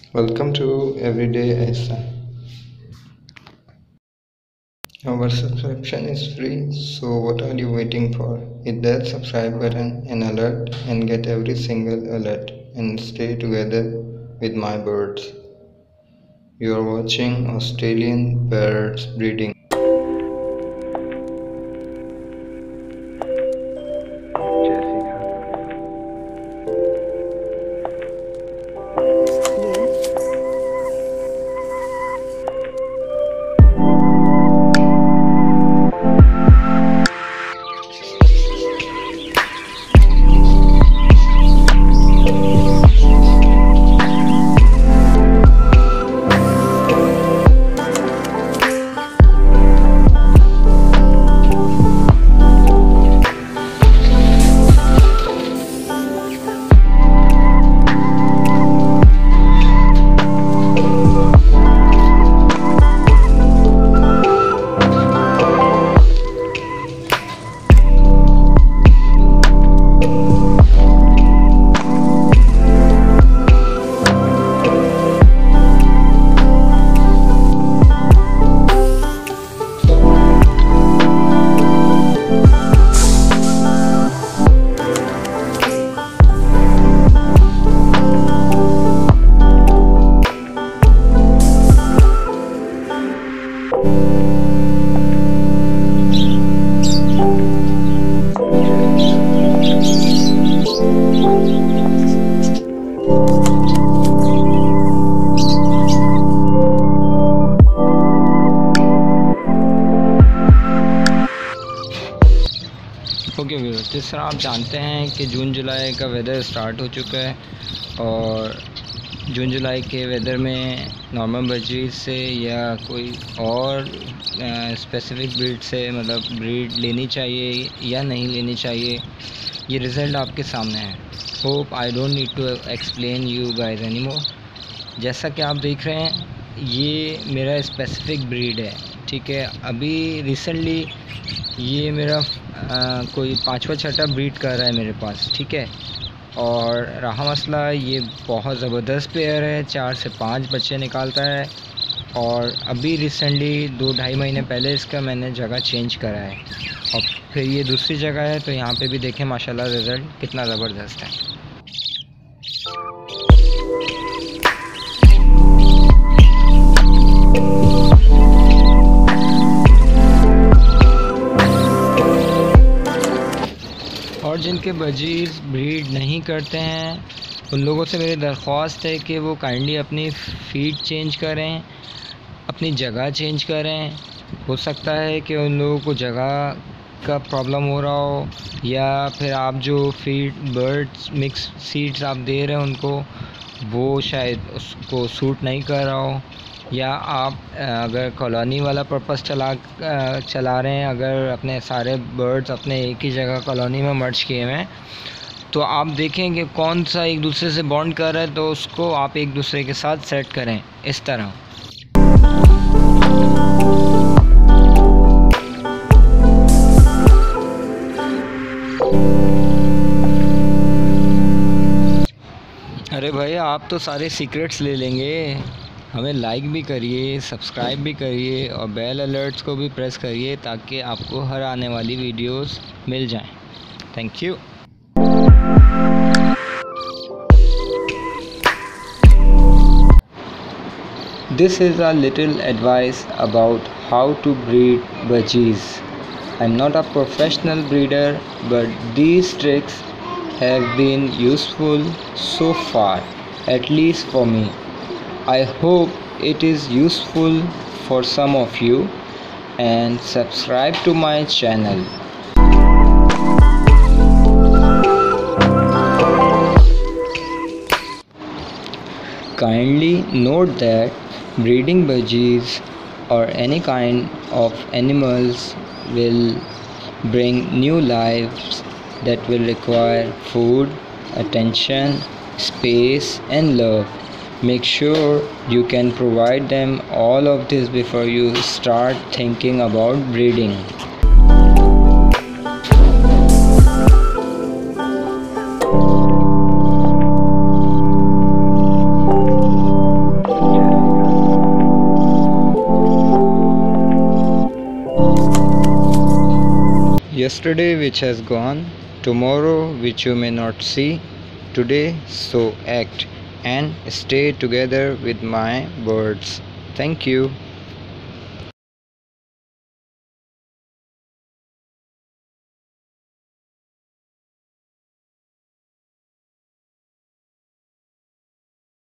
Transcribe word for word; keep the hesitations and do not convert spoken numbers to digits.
Welcome to Everyday Aisa. Our subscription is free, so what are you waiting for? Hit that subscribe button and alert and get every single alert and stay together with my birds. You are watching Australian birds breeding. Okay viewers, जिस तरह आप जानते हैं कि जून जुलाई का weather start हो चुका है और जून जुलाई के वेदर में नॉर्मल बजीज से या कोई और स्पेसिफिक ब्रीड से मतलब ब्रीड लेनी चाहिए या नहीं लेनी चाहिए, ये रिज़ल्ट आपके सामने है। Hope I don't need to explain you guys any more. जैसा कि आप देख रहे हैं, ये मेरा स्पेसिफिक ब्रीड है, ठीक है। अभी रिसेंटली ये मेरा आ, कोई पाँचवा छठा ब्रीड कर रहा है मेरे पास, ठीक है। और रहा मसला, ये बहुत ज़बरदस्त पेयर है, चार से पाँच बच्चे निकालता है। और अभी रिसेंटली दो ढाई महीने पहले इसका मैंने जगह चेंज करा है और फिर ये दूसरी जगह है, तो यहाँ पे भी देखें माशाल्लाह रिज़ल्ट कितना ज़बरदस्त है। और जिनके बजीज ब्रीड नहीं करते हैं उन लोगों से मेरी दरख्वास्त है कि वो काइंडली अपनी फीड चेंज करें, अपनी जगह चेंज करें। हो सकता है कि उन लोगों को जगह का प्रॉब्लम हो रहा हो, या फिर आप जो फीड बर्ड्स मिक्स सीड्स आप दे रहे हैं उनको, वो शायद उसको सूट नहीं कर रहा हो, या आप अगर कॉलोनी वाला पर्पस चला चला रहे हैं, अगर अपने सारे बर्ड्स अपने एक ही जगह कॉलोनी में मर्ज किए हुए हैं, तो आप देखें कि कौन सा एक दूसरे से बॉन्ड कर रहा है, तो उसको आप एक दूसरे के साथ सेट करें इस तरह। अरे भाई, आप तो सारे सीक्रेट्स ले लेंगे। हमें लाइक भी करिए, सब्सक्राइब भी करिए और बेल अलर्ट्स को भी प्रेस करिए ताकि आपको हर आने वाली वीडियोस मिल जाएं। Thank you. This is a little advice about how to breed budgies. I'm not a professional breeder, but these tricks have been useful so far, at least for me. I hope it is useful for some of you, and subscribe to my channel. Kindly note that breeding budgies or any kind of animals will bring new lives that will require food, attention, space and love. Make sure you can provide them all of this before you start thinking about breeding. yesterday which has gone, tomorrow which you may not see, today so act and stay together with my words. Thank you.